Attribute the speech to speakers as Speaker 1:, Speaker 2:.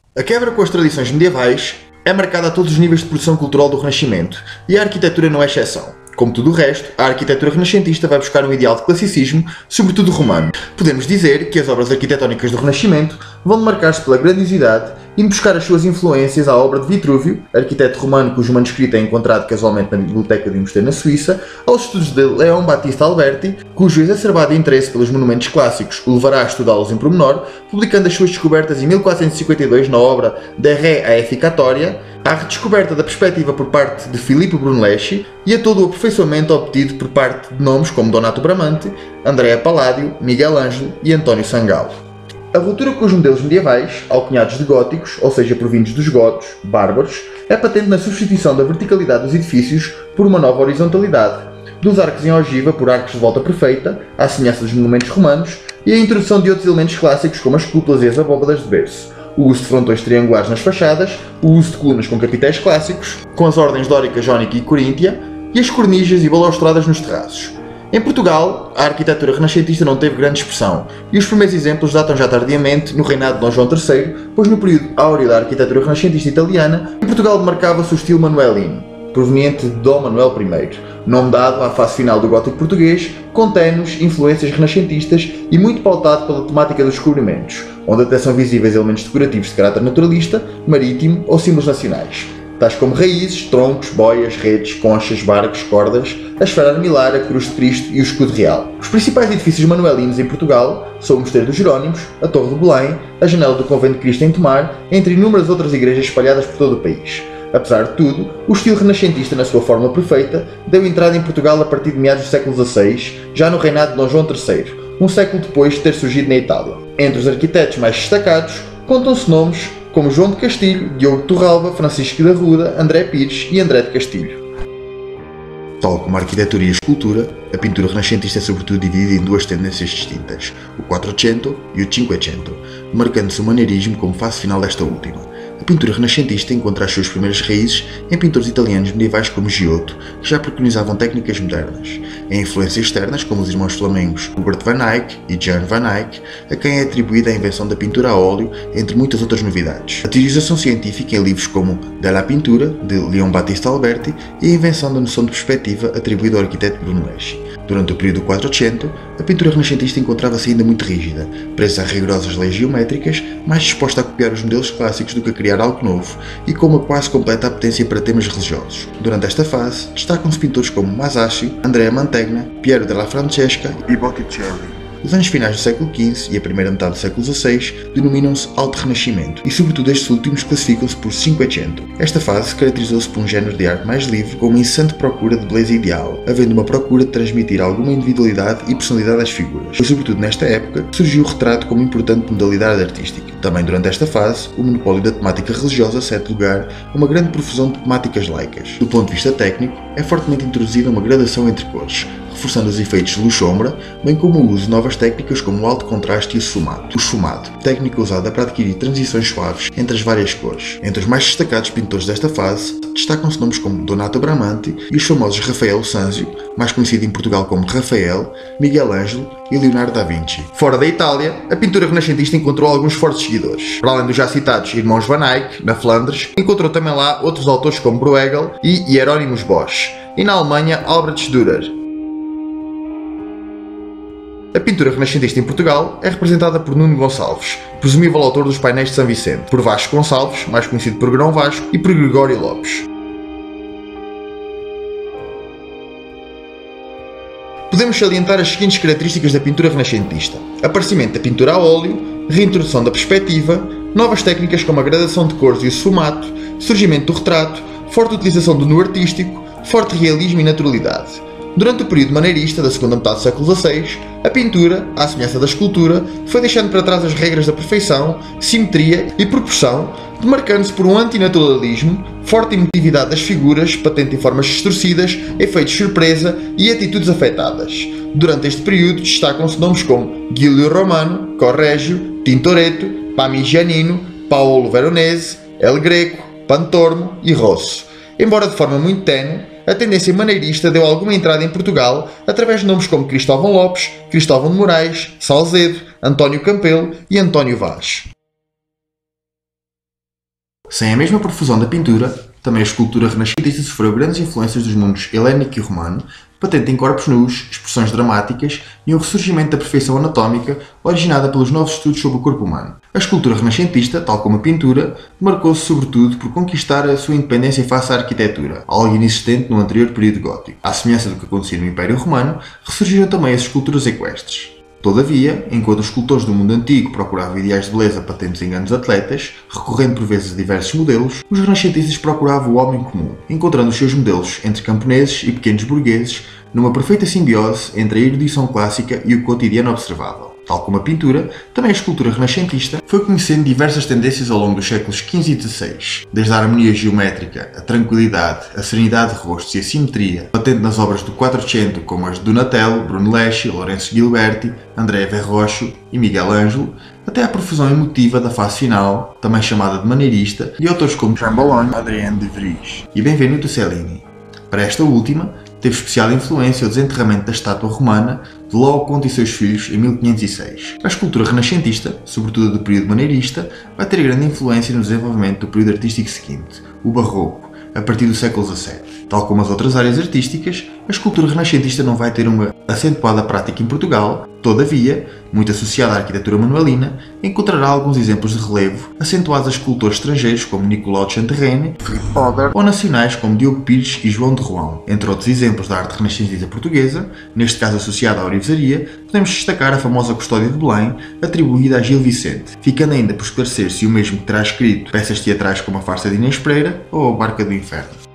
Speaker 1: A quebra com as tradições medievais é marcada a todos os níveis de produção cultural do Renascimento, e a arquitetura não é exceção. Como tudo o resto, a arquitetura renascentista vai buscar um ideal de classicismo, sobretudo romano. Podemos dizer que as obras arquitetónicas do Renascimento vão marcar-se pela grandiosidade, indo buscar as suas influências à obra de Vitrúvio, arquiteto romano cujo manuscrito é encontrado casualmente na biblioteca de um mosteiro na Suíça, aos estudos de Leão Battista Alberti, cujo exacerbado interesse pelos monumentos clássicos o levará a estudá-los em pormenor, publicando as suas descobertas em 1452 na obra De Re a Efficatoria, à redescoberta da perspectiva por parte de Filippo Brunelleschi e a todo o aperfeiçoamento obtido por parte de nomes como Donato Bramante, Andrea Palladio, Miguel Ângelo e António Sangalo. A ruptura com os modelos medievais, alcunhados de góticos, ou seja, provindos dos godos, bárbaros, é patente na substituição da verticalidade dos edifícios por uma nova horizontalidade, dos arcos em ogiva por arcos de volta perfeita, à semelhança dos monumentos romanos, e a introdução de outros elementos clássicos como as cúpulas e as abóbadas de berço, o uso de frontões triangulares nas fachadas, o uso de colunas com capitéis clássicos, com as ordens dórica, jónica e coríntia, e as cornichas e balaustradas nos terraços. Em Portugal, a arquitetura renascentista não teve grande expressão, e os primeiros exemplos datam já tardiamente no reinado de Dom João III, pois no período áureo da arquitetura renascentista italiana, em Portugal demarcava-se o estilo manuelino, proveniente de Dom Manuel I, nome dado à fase final do gótico português, com tenues influências renascentistas e muito pautado pela temática dos descobrimentos, onde até são visíveis elementos decorativos de caráter naturalista, marítimo ou símbolos nacionais, tais como raízes, troncos, boias, redes, conchas, barcos, cordas, a esfera armilar, a cruz de Cristo e o escudo real. Os principais edifícios manuelinos em Portugal são o Mosteiro dos Jerónimos, a Torre de Belém, a Janela do Convento de Cristo em Tomar, entre inúmeras outras igrejas espalhadas por todo o país. Apesar de tudo, o estilo renascentista na sua forma perfeita deu entrada em Portugal a partir de meados do século XVI, já no reinado de Dom João III, um século depois de ter surgido na Itália. Entre os arquitetos mais destacados, contam-se nomes como João de Castilho, Diogo de Torralba, Francisco da Ruda, André Pires e André de Castilho. Tal como a arquitetura e a escultura, a pintura renascentista é sobretudo dividida em duas tendências distintas, o Quattrocento e o Cinquecento, marcando-se o maneirismo como fase final desta última. A pintura renascentista encontra as suas primeiras raízes em pintores italianos medievais como Giotto, que já preconizavam técnicas modernas, em influências externas como os irmãos flamengos Hubert van Eyck e Jan van Eyck, a quem é atribuída a invenção da pintura a óleo, entre muitas outras novidades. A teorização científica em livros como Della Pintura, de Leão Battista Alberti, e a invenção da noção de perspectiva atribuída ao arquiteto Brunelleschi. Durante o período Quattrocento, a pintura renascentista encontrava-se ainda muito rígida, presa a rigorosas leis geométricas, mais disposta a copiar os modelos clássicos do que a criar algo novo, e com uma quase completa apetência para temas religiosos. Durante esta fase, destacam-se pintores como Masaccio, Andrea Mantegna, Piero della Francesca e Botticelli. Os anos finais do século XV e a primeira metade do século XVI denominam-se Alto Renascimento e, sobretudo, estes últimos classificam-se por Cinquecento. Esta fase caracterizou-se por um género de arte mais livre, com uma incessante procura de beleza ideal, havendo uma procura de transmitir alguma individualidade e personalidade às figuras. Foi sobretudo nesta época que surgiu o retrato como importante modalidade artística. Também durante esta fase, o monopólio da temática religiosa cede lugar a uma grande profusão de temáticas laicas. Do ponto de vista técnico, é fortemente introduzida uma gradação entre cores, reforçando os efeitos de luz-sombra, bem como o uso de novas técnicas como o alto contraste e o esfumado, técnica usada para adquirir transições suaves entre as várias cores. Entre os mais destacados pintores desta fase, destacam-se nomes como Donato Bramante e os famosos Rafael Sanzio, mais conhecido em Portugal como Rafael, Miguel Ângelo e Leonardo da Vinci. Fora da Itália, a pintura renascentista encontrou alguns fortes seguidores. Para além dos já citados irmãos Van Eyck, na Flandres, encontrou também lá outros autores como Bruegel e Hieronymus Bosch, e na Alemanha Albrecht Dürer. A pintura renascentista em Portugal é representada por Nuno Gonçalves, presumível autor dos painéis de São Vicente, por Vasco Gonçalves, mais conhecido por Grão Vasco, e por Gregório Lopes. Podemos salientar as seguintes características da pintura renascentista: aparecimento da pintura a óleo, reintrodução da perspectiva, novas técnicas como a gradação de cores e o esfumato, surgimento do retrato, forte utilização do nu artístico, forte realismo e naturalidade. Durante o período maneirista da segunda metade do século XVI, a pintura, à semelhança da escultura, foi deixando para trás as regras da perfeição, simetria e proporção, demarcando-se por um antinaturalismo, forte emotividade das figuras, patente em formas distorcidas, efeitos de surpresa e atitudes afetadas. Durante este período destacam-se nomes como Giulio Romano, Correggio, Tintoretto, Parmigianino, Paolo Veronese, El Greco, Pantormo e Rosso. Embora de forma muito ténue, a tendência maneirista deu alguma entrada em Portugal através de nomes como Cristóvão Lopes, Cristóvão de Moraes, Salzedo, António Campelo e António Vaz. Sem a mesma profusão da pintura, também a escultura renascentista sofreu grandes influências dos mundos helénico e romano, patente em corpos nus, expressões dramáticas e um ressurgimento da perfeição anatómica originada pelos novos estudos sobre o corpo humano. A escultura renascentista, tal como a pintura, marcou-se sobretudo por conquistar a sua independência face à arquitetura, algo inexistente no anterior período gótico. À semelhança do que acontecia no Império Romano, ressurgiram também as esculturas equestres. Todavia, enquanto os escultores do mundo antigo procuravam ideais de beleza patentes em grandes atletas, recorrendo por vezes a diversos modelos, os renascentistas procuravam o homem comum, encontrando os seus modelos entre camponeses e pequenos burgueses, numa perfeita simbiose entre a erudição clássica e o cotidiano observável. Tal como a pintura, também a escultura renascentista foi conhecendo diversas tendências ao longo dos séculos XV e XVI, desde a harmonia geométrica, a tranquilidade, a serenidade de rostos e a simetria, patente nas obras do Quattrocento como as de Donatello, Brunelleschi, Lorenzo Ghiberti, Andrea Verrocchio e Miguel Ângelo, até à profusão emotiva da fase final, também chamada de maneirista, de autores como Jean Boulogne, Adrien de Vries e Benvenuto Cellini. Para esta última, teve especial influência o desenterramento da estátua romana de Laocoonte e seus filhos em 1506. A escultura renascentista, sobretudo do período maneirista, vai ter grande influência no desenvolvimento do período artístico seguinte, o Barroco, a partir do século XVII. Tal como as outras áreas artísticas, a escultura renascentista não vai ter uma acentuada prática em Portugal, todavia, muito associada à arquitetura manuelina, encontrará alguns exemplos de relevo acentuados a escultores estrangeiros como Nicolau de Chanterrene, Philippe Oder, ou nacionais como Diogo Pires e João de Roão. Entre outros exemplos da arte renascentista portuguesa, neste caso associada à orivesaria, podemos destacar a famosa Custódia de Belém, atribuída a Gil Vicente, ficando ainda por esclarecer se o mesmo terá escrito peças teatrais como a Farsa de Inês Pereira ou a Barca do Inferno.